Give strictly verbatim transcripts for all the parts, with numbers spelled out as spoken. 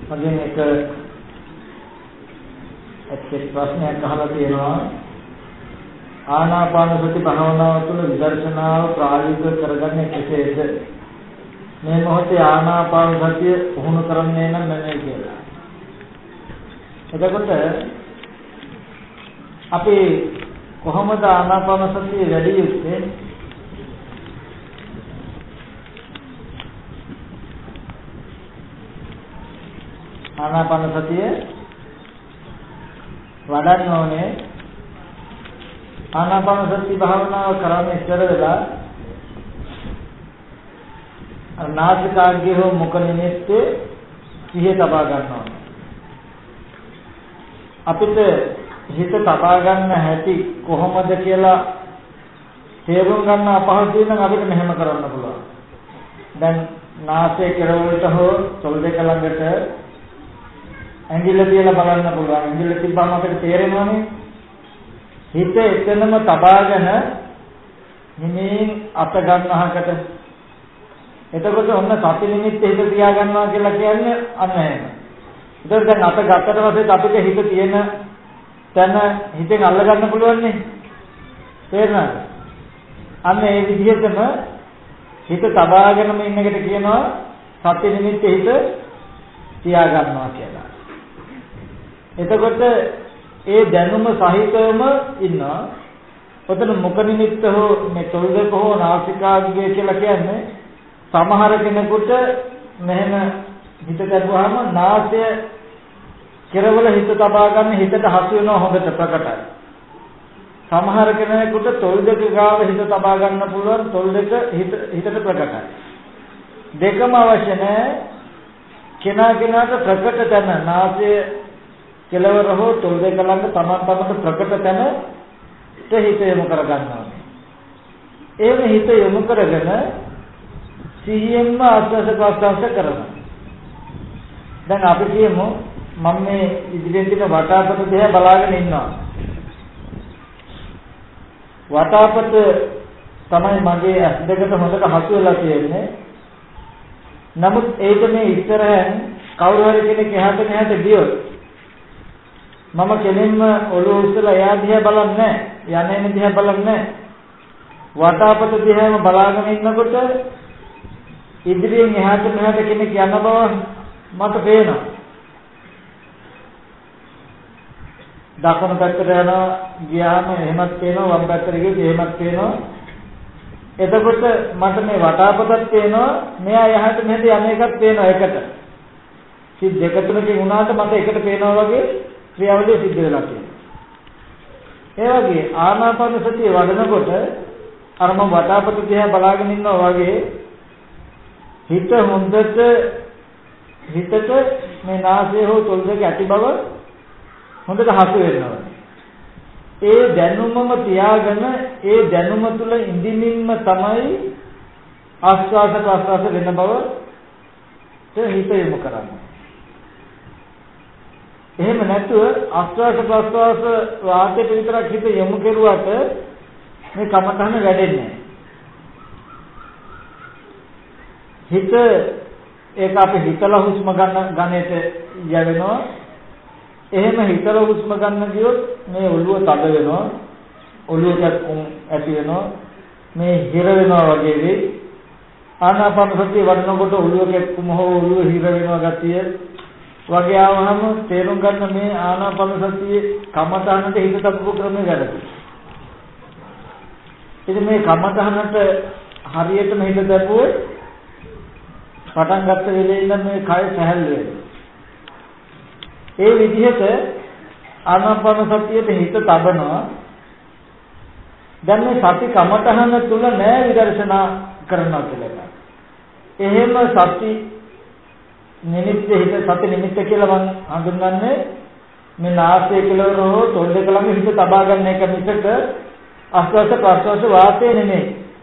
මගෙන් එක එක්ක ප්‍රශ්නයක් අහලා තියෙනවා. ආනාපාන සති භාවනාව තුළ විදර්ශනාව ප්‍රායෝගික කරගන්නේ කෙසේද? මේ මොහොතේ ආනාපාන සතිය පුහුණු කරන්නේ නම් නැහැ කියලා. එතකොට අපි කොහොමද ආනාපාන සතිය වැඩි යුත්තේ? ආනාපාන සතිය වඩන්න ඕනේ. ආනාපාන සති භාවනාව කරන්නේ ඉස්සර වෙලා නාසිකාග්‍රේ හෝ මුඛ නිමිත්තේ සිහිය තබා ගන්නවා. අපිට හිත තබා ගන්න හැටි කොහොමද කියලා තේරුම් ගන්න අපහසුයි නම් අපිට මෙහෙම කරන්න පුළුවන්. දැන් නාසයේ කෙරවලට හෝ තොල් දෙක ළඟට ඇඟිල්ල තියලා බලන්න පුළුවන්. ඇඟිල්ල තිබ්බම අපිට තේරෙනවානේ. හිත එතනම තබාගෙන හිමින් අත ගන්නහකට. එතකොට ඔන්න සති නිමිත්ත හිත තියා ගන්නවා කියලා කියන්නේ අන්න එහෙම. ඒතකොට දැන් අත ගත්තට පස්සේ අපිට හිත තියෙන තැන හිතෙන් අල්ල ගන්න පුළුවන් නේ. තේරෙනවද? අන්න ඒ විදිහටම හිත තබාගෙනම ඉන්න එකට කියනවා සති නිමිත්ත හිත තියා ගන්නවා කියලා. එතකොට ඒ දැනුම සහිතවම ඉන්නවා. ඔතන මුඛ නිමිත්ත හෝ මේ තොල් දෙක හෝ නාසිකාග්‍රය කියලා කියන්නේ සමහර කෙනෙකුට මෙහෙම හිත දැරුවාම නාසය කෙරවල හිත තබා ගන්න හිතට හසු වෙනවා හොඳට ප්‍රකටයි. සමහර කෙනෙකුට තොල් දෙක ගාව හිත තබා ගන්න පුළුවන් තොල් දෙක හිත හිතට ප්‍රකටයි. දෙකම අවශ්‍ය නැහැ. කෙනා කෙනාට ප්‍රකට තැන නාසය කෙලවර හෝ තොල් දෙක ළඟ තමන් තමන්ට ප්‍රකට තැනට හිත යොමු කර ගන්නවා. එහෙම හිත යොමු කරගෙන සිහියෙන්ම ආස්වාද ප්‍රාස්වාද කරනවා. දැන් අපි කියමු මම මේ ඉදිරියෙන් තියෙන වටාපත දිහා බලාගෙන ඉන්නවා. වටාපත තමයි මගේ ඇස් දෙකට හොඳට හසු වෙලා තියෙන්නේ. නමුත් ඒක මේ ඉස්සරහෙන් කවුරු හරි කෙනෙක් එහාට මෙහාට ගියොත් මම කෙලින්ම ඔළුව උස්සලා එයා දිහා බලන්නේ නැහැ. යන්නේ දිහා බලන්නේ නැහැ. වටාපත දිහාම බලාගෙන ඉන්නකොට ඉදිරියෙන් එහාට මෙහාට කෙනෙක් යන බව මට පේනවා. දකුණු පැත්තට යනවා ගියාම එහෙමත් පේනවා වම් පැත්තට ගියොත් එහෙමත් පේනවා. එතකොට මට මේ වටාපතත් පේනවා මෙයා එහාට මෙහාට යන එකත් පේනවා එකට. සිත් දෙක තුනකින් වුණාට මට එකට පේනවා වගේ ක්‍රියාවලිය සිද්ධ වෙලා තියෙනවා. ඒ වගේ ආනාපාන සතිය වඩනකොට අර මම වටාපත දිහා බලාගෙන ඉන්නවා වගේ හිත හොඳට හිතට මේ නාසය හෝ තොල් දෙක ඇති බව හොඳට හසු වෙනවා. ඒ දැනුමම තියාගෙන ඒ දැනුම තුල ඉඳින්නින්ම තමයි ආස්වාද ප්‍රාස්වාද වෙන බවට හිත යොමු කරන්නේ. එහෙම නැතුව ආස්වාද ප්‍රාස්වාද වාතයට විතරක් හිත යොමු කරුවාට මේ කමතහන වැඩෙන්නේ නැහැ. හිත ඒක අපි හිතලා හුස්ම ගන්න ගන්නට යවෙනවා. එහෙම හිතලා හුස්ම ගන්න ගියොත් මේ ඔළුව තද වෙනවා. ඔළුවට ඇති වෙනවා. මේ හිර වෙනවා වගේ වෙයි. ආනාපාන සතිය වඩනකොට ඔළුව කැක්කුම හෝ ඔළුව හිර වෙනවා ගතිය වගේ ආවම තේරුම් ගන්න මේ ආනාපාන සතියේ කමතහනට හිත තබපු ක්‍රමය වැරදි. ඉතින් මේ කමතහනට හරියටම හිත දැපුවොත් පටන් ගත්ත වෙලේ ඉඳන් මේ කය සැහැල්ලු වෙනවා. ඒ විදිහට ආනාපාන සතියේ හිත තබනවා. දැන් මේ සති කමතහන තුල නෑ විදර්ශනා කරනවා කියලා. එහෙම සති නිමිත්ත හිත සති නිමිත්ත කියලා මම හඳුන්වන්නේ මේ නාසය කෙලවර හෝ තොල් දෙක ළඟ හිත තබා ගන්න එක මිසක ආස්වාද ප්‍රාස්වාද වාතේ නෙමෙයි.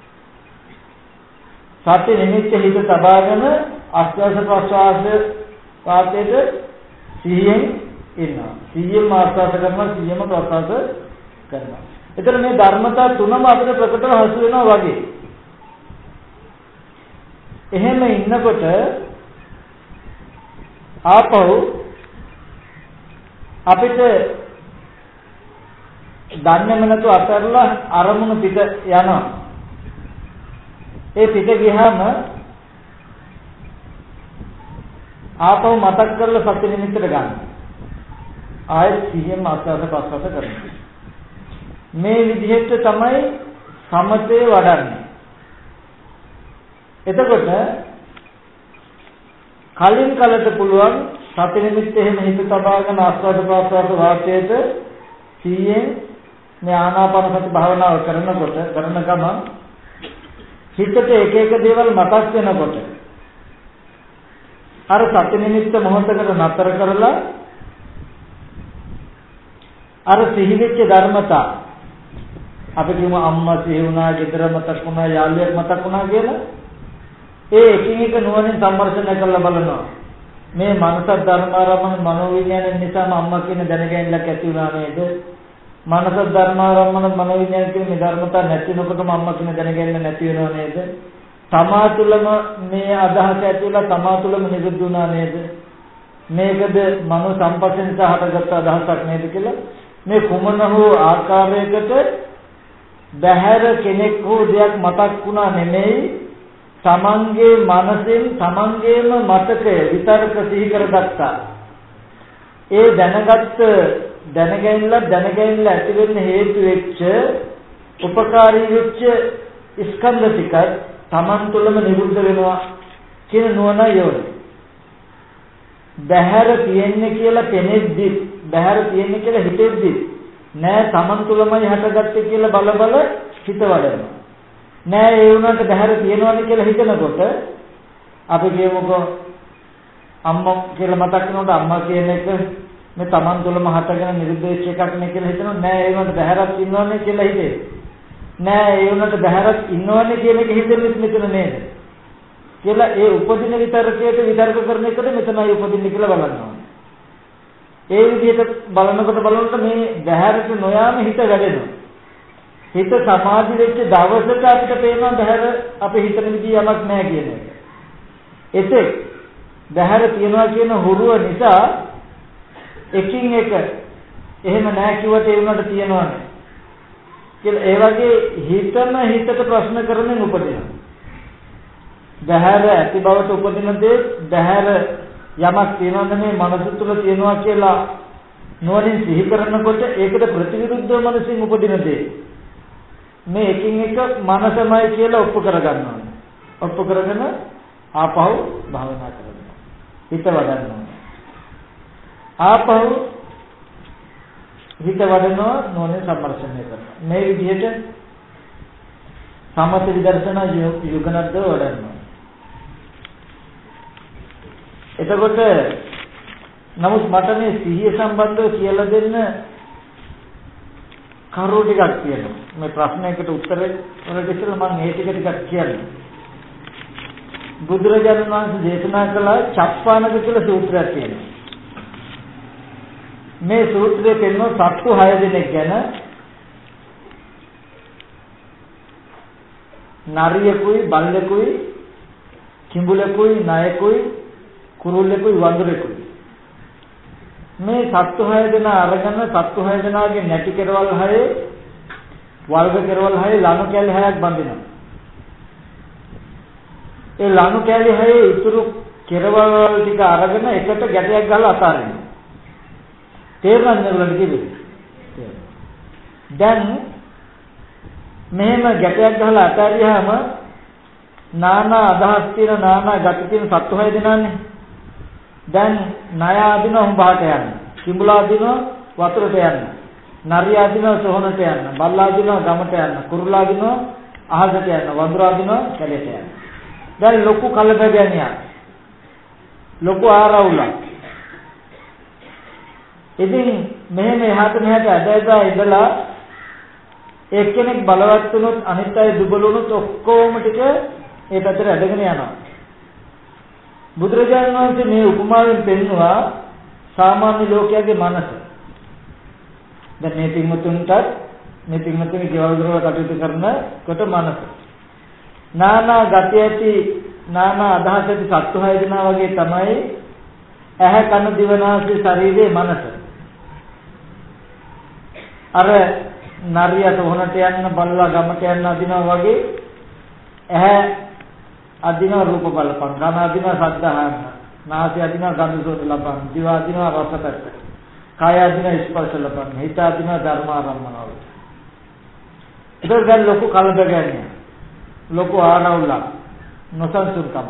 සති නිමිත්ත හිත තබාගෙන ආස්වාද ප්‍රාස්වාද වාතේට සිහියෙන් ඉන්නවා. සිහියෙන් ආස්වාද කරනවා සිහියම ප්‍රාස්වාද කරනවා. එතන මේ ධර්මතා තුනම අපිට ප්‍රකටව හසු වෙනවා වගේ. එහෙම ඉන්නකොට ආපහු අපිට දන්නේම නැතුව අතරලා අරමුණු පිට යනවා. ඒ පිට ගියාම ආපහු මතක් කරලා සති නිමිත්තට ගන්න. ආයෙත් සිහියෙන් ආස්වාද ප්‍රසවාස කරනවා. මේ විදිහට තමයි සමතේ වඩන්නේ. එතකොට කලින් කලට පුළුවන් සති නිමිත්ත එහෙම හිත තබාගෙන ආස්වාද ප්‍රසවාස වාක්‍යයට සිහියෙන් මේ ආනාපාන සති භාවනාව කරනකොට කරන ගමන් හිතට එක එක දේවල් මතක් වෙනකොට අර සති නිමිත්ත මොහොතකට නතර කරලා අර සිහිවිච්ච ධර්මතා අපි කියමු අම්මා සිහි වුණා, ගෙදර මතක් වුණා, යාළුවෙක් මතක් වුණා කියලා ඒ එකින් එක නුවණින් සම්මර්ෂණය කරලා බලනවා. මේ මනස ධර්මාරම්මන මනෝවිඥාන නිසාම අම්මා කියන දැනගැනීමක් ඇති වුණා නේද? මනස ධර්මාරම්මන මනෝවිඥාන කියන මේ ධර්මතා නැතිනකොටම අම්මා කියන දැනගැනීම නැති වෙනව නේද? තමා තුළම මේ අදහස ඇතිවලා තමා තුළම නිරුද්ධ වුණා නේද? මේකද මනෝ සම්පස්යෙන් සහටගත් අදහසක් නේද කියලා මේ කුමන හෝ ආකාරයකට බහැර කෙනෙක් හෝ දෙයක් මතක් වුණා නෙමෙයි තමන්ගේ මනසෙන් තමන්ගේම මතකය විතරක සිහි කරගත්තා. ඒ දැනගත්ත දැනගැනීම දැනගැනීම ඇති වෙන්න හේතු වෙච්ච උපකාරී වෙච්ච ස්කන්ධ ටික තමන් තුළම නිරුද්ධ වෙනවා කියන නුවණ යොදවන. බහැර තියෙන්නේ කියලා පෙනෙද්දි බහැර තියෙන්නේ කියලා හිතෙද්දි නෑ තමන් තුළමයි හටගත්තේ කියලා බල බල හිත වඩනවා. නෑ ඒ වුණාට බහැර තියෙනවනේ කියලා හිතනකොට අපි කියමුකෝ අම්මා කියලා මතක් වෙනකොට අම්මා කියන එක මේ තමන් තුළම හටගෙන නිරුද්ධ වෙච්ච එකක් නේ කියලා හිතනවා. නෑ ඒ වුණාට බහැරක් ඉන්නවනේ කියලා හිතේ. නෑ ඒ වුණාට බහැරක් ඉන්නවනේ කියන එක හිතෙන්නේ මෙතන නේද කියලා ඒ උපදින විතරකයට විතර්ක කරන එකට මෙතනයි උපදින්නේ කියලා බලනවා. ඒ විදිහට බලනකොට බලනකොට මේ බහැරට නොයාම හිත වැඩෙනවා. හිත සමාධි වෙච්ච දවසට අපිට පේනවා බහැර අපේ හිතන විදිහ යමක් නැහැ කියන එක. එතෙක් බහැර තියනවා කියන හුරුව නිසා එකින් එක එහෙම නැහැ කිව්වට ඒ වුණාට තියනවනේ. කියලා ඒ වගේ හිතම හිතට ප්‍රශ්න කරමින් උපදිනවා. බහැර ඇති බවට උපදින දේ බහැර යමක් තියනවද මේ මනස තුල තියනවා කියලා නුවණින් සිහි කරනකොට ඒකට ප්‍රතිවිරුද්ධව මනසින් උපදින දේ මේ එකින් එක මනසමයි කියලා ඔප්පු කරගන්නවා. ඔප්පු කරගෙන ආපහු භාවනා කරනවා. හිත වඩනවා. ආපහු හිත වඩනවා නොනේ සම්මර්ෂණය කරනවා. මේ විදිහට සමථ විදර්ශනා යුගනද්ද වඩනවා. එතකොට නමුත් මට මේ සිහිය සම්බන්ධව කියලා දෙන්න කරුණු ටිකක් තියෙනවා. මේ ප්‍රශ්නයකට උත්තර වලට ඉස්සෙල්ලා මම මේ ටික ටිකක් කියන්නම්. බුදුරජාණන් වහන්සේ දේශනා කළ චප්පානක කියලා සූත්‍රයක් තියෙනවා. මේ සූත්‍රයේ පෙන්වන සත්තු හය දෙනෙක් ගැන නරියෙකුයි බල්ලෙකුයි කිඹුලෙකුයි නයෙකුයි කුරුල්ලෙකුයි වඳුරෙකුයි මේ සත්තු හය දෙනා අරගෙන සත්තු හය දෙනාගේ නැටි කෙරවල් හයේ වල්ග කෙරවල් හයේ ලණු කැලි හයක් බඳිනවා. ඒ ලණු කැලි හයේ ඉතුරු කෙරවල් ටික අරගෙන එකට ගැටයක් ගහලා අතාරිනවා. තේරුණාද මේගොල්ලන්ට කිව්වේ? දැන් මෙහෙම ගැටයක් ගහලා අතාරියාම නානා අදහස් තියෙන නානා ගති තියෙන සත්තු හය දෙනානේ. දැන් ණය අදින උඹහට යන්න. කිඹුලා අදින වතුරට යන්න. නරියා අදින සොහනට යන්න. බල්ලා අදින ගමට යන්න. කුරුල්ලා අදින අහසට යන්න. වඳුරා අදින කැලේට යන්න. දැන් ලොකු කලබගැනියක්. ලොකු ආරවුලක්. ඉතින් මෙහෙම එහාට මෙහාට ඇදලා ඉඳලා එක්කෙනෙක් බලවත් වුණොත් අනිත් අය දුබල වුණොත් ඔක්කොම ටික ඒ පැත්තට ඇදගෙන යනවා. බුදුරජාණන් වහන්සේ මේ උපමාවෙන් පෙන්වුවා සාමාන්‍ය ලෝකයාගේ මනස. දැන් මේ පින්වතුන්ට මේ පින්වතුන්ගේ ගෙවල් දොරවල් කටයුතු කරනකොට මනස. නානා ගති ඇති නානා අදහස් ඇති සත්තු හය දෙනා වගේ තමයි ඇහැ කන දිව නාසය ශරීරයේ මනස. අර නරියට උහුණට යන්න බල්ලා ගමට යන්න අදිනවා වගේ ඇහැ අදිනවා රූප බලපං, කන අදිනවා ශබ්ද අහන්න, නාසය අදිනවා ගන්ධ සෝත ලබන්න, දිව අදිනවා රස පැත්ත, කය අදිනවා ස්පර්ශ ලබන්න, හිත අදිනවා ධර්ම ආරම්මන වල. ඒක දැන් ලොකු කලබගැනිය, ලොකු ආනවුලක්, නොසන්සුන්කම.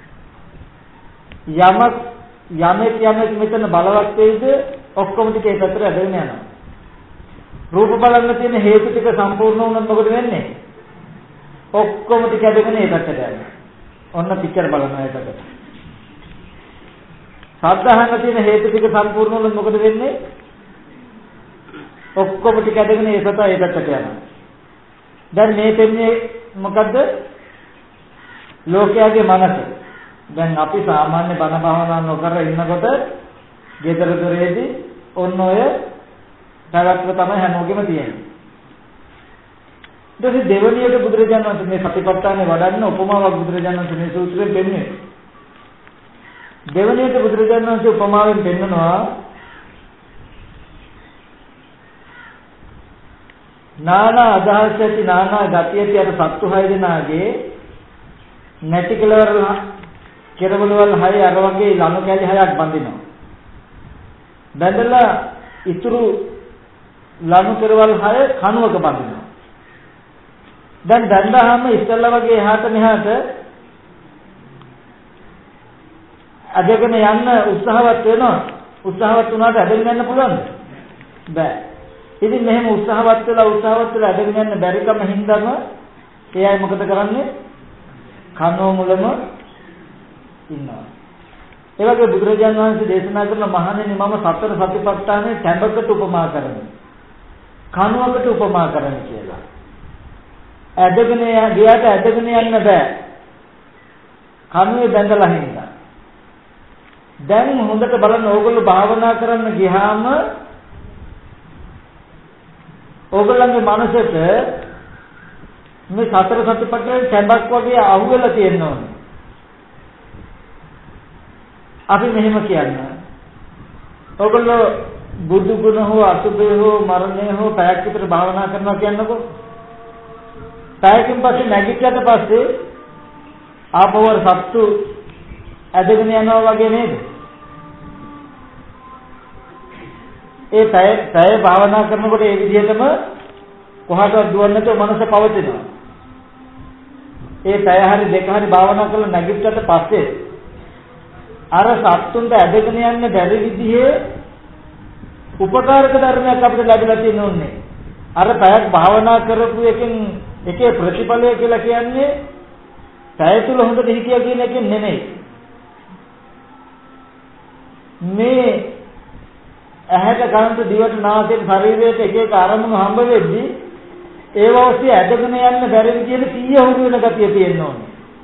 යමක් යමෙක් යමෙක් මෙතන බලවත් වෙයිද ඔක්කොම ටික ඒකට ඇදගෙන යනවා. රූප බලන්න තියෙන හේතු ටික සම්පූර්ණ වුණොත් මොකද වෙන්නේ? ඔක්කොම ටික ඇදගෙන ඒකට යනවා. ඔන්න පික්චර් බලනවා ඒකට. ශබ්ද අහන්න තියෙන හේතු ටික සම්පූර්ණ වුණොත් මොකද වෙන්නේ? ඔක්කොම ටික ඇදගෙන ඒකට ඒකට යනවා. දැන් මේ දෙන්නේ මොකද්ද? ලෝකයාගේ මනස. දැන් අපි සාමාන්‍ය බණ භාවනා නොකර ඉන්නකොට ගෙදර දොරේදී ඔන්න ඔය පැවැත්ම තමයි හැමෝගෙම තියෙන්නේ. ඊට දෙවණියට බුදුරජාණන් වහන්සේ මේ සතිපට්ඨානේ වඩන්න උපමාවක් බුදුරජාණන් වහන්සේ මේ සූත්‍රයෙන් දෙන්නේ. දෙවණියට බුදුරජාණන් වහන්සේ උපමාවෙන් පෙන්නනවා නානා අදහස් ඇති නානා ගති ඇති අර සත්තු හය දෙනාගේ නැටි කෙලවර කෙරවලවල් හය අර වගේ ලණු කැලි හයක් බඳිනවා. බැඳලා ඉතුරු ලණු කෙරවල් හය කණුවක බඳිනවා. දැන් බැඳාම ඉස්සල්ලා වගේ එහාට මෙහාට අදගෙන යන්න උත්සාහවත් වෙනවා. උත්සාහවත් වුණාට අදගෙන යන්න පුළුවන්ද? බෑ. ඉතින් මෙහෙම උත්සාහවත් වෙලා උත්සාහවත් වෙලා අදගෙන යන්න බැරි කම හින්දාම ඒ අය මොකද කරන්නේ? කනෝ මුලම ඉන්නවා. ඒ වගේ බුදුරජාණන් වහන්සේ දේශනා කරන මහණෙනි මම සතර සතිපට්ඨානේ තැඹකට උපමා කරමි. කනුවකට උපමා කරමි කියලා. ඇදගෙන ගියාට ඇදගෙන යන්න බෑ. කනුවේ බැඳලා හින්දා. දැන් හොඳට බලන්න ඕගොල්ලෝ භාවනා කරන්න ගියාම ඕගොල්ලන්ගේ මනසට මේ සතර සතිපට්ඨානේ තැඹක් වගේ අහුවෙලා තියෙන්න ඕනේ. අපි මෙහෙම කියන්නේ. ඔයගොල්ලෝ බුදු ගුණ හෝ අසුභය හෝ මරණය හෝ පැයක් විතර භාවනා කරනවා කියන්නකෝ. පැයකින් පස්සේ නැගිටියට පස්සේ ආපවර සත්තු ඇදගෙන යනවා වගේ නේද? ඒ පැය පැය භාවනා කරනකොට ඒ විදිහටම කොහාටවත් දුවන්නේ නැතුව මනස පවතිනවා. ඒ පැය හරි දෙක හරි භාවනා කරලා නැගිටියට පස්සේ අර සත්තුන්ට ඇදගෙන යන්න බැරි විදිහේ උපකාරක ධර්මයක් අපිට ලැබිලා තියෙනෝන්නේ. අර පැයක් භාවනා කරපු එකෙන් එකේ ප්‍රතිඵලය කියලා කියන්නේ පැය තුල හොඳට හිතියා කියන එකෙන් නෙමෙයි. මේ ඇහැට කනට දිවට නාසයට ශරීරයට එක එක අරමුණු හම්බ වෙද්දී ඒව ඔස්සේ ඇදගෙන යන්න බැරි විදිහට සිහිය හුරු වෙන ගතිය තියෙන්න ඕනේ.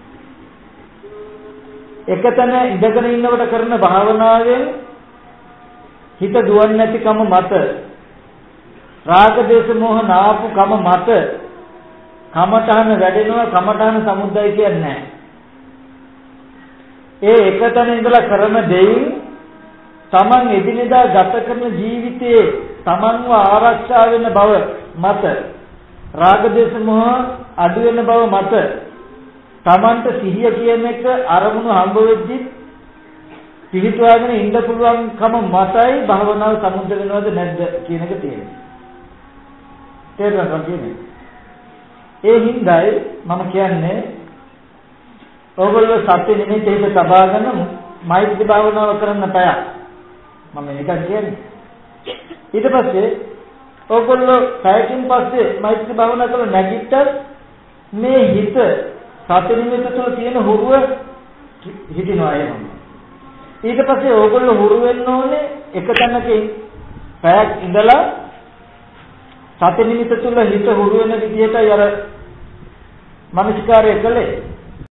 එකතන ඉඳගෙන ඉන්නකොට කරන භාවනාවෙන් හිත දුවන්නේ නැතිකම මත රාග දේශ මොහ නාපු කම මත කමඨහන වැඩෙනවා. කමඨහන සමුද්දය කියන්නේ නැහැ. ඒ එකතන ඉඳලා කරන දෙයින් තමන් එදිනෙදා ගත කරන ජීවිතයේ තමන්ව ආරක්ෂා වෙන බව මත රාග දේශ මොහ අඩු වෙන බව මත තමන්ට සිහිය කියන එක අරමුණු හම්බ වෙද්දි පිළිතුවාගෙන ඉන්න පුළුවන්කම මතයි භාවනාව සමුද්ද වෙනවද නැද්ද කියන එක තියෙනවා. තේරුණාද කියන්නේ? ඒ හින්දායි මම කියන්නේ ඕගොල්ලෝ සත්‍ය නිමිති හිත තබාගෙන මෛත්‍රී භාවනාව කරන්න පැයක්. මම ඒක කියන්නේ. ඊට පස්සේ ඕගොල්ලෝ පැයකින් පස්සේ මෛත්‍රී භාවනා කරලා නැගිට්ටත් මේ හිත සත්‍ය නිමිති තුළ තියෙන හුරුව හිටිනවා එහෙම. ඊට පස්සේ ඕගොල්ලෝ හුරු වෙන්න ඕනේ එක තැනක පැයක් ඉඳලා සත්‍ය නිමිති තුළ හිත හුරු වෙන විදිහටයි අර මනස්කාරය කළේ.